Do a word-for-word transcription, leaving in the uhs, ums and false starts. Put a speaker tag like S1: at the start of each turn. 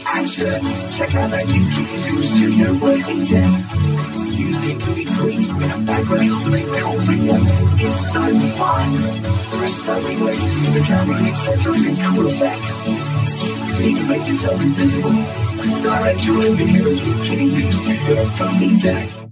S1: action! Check out that new Kidizoom studio with VTech. Use the included green screen and backgrounds to make cool videos. It's so fun! There are so many ways to use the camera and accessories and cool effects. You can even make yourself invisible. Direct your own videos with Kidizoom Studio from VTech.